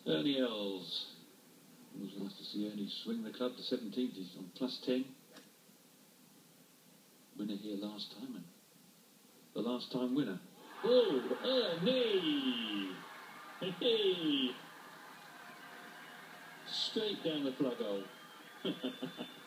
Ernie Els. It was nice to see Ernie swing the club to 17th. He's on +10. Winner here last time, and the last time winner. Oh, Ernie! Hey! Straight down the plug hole.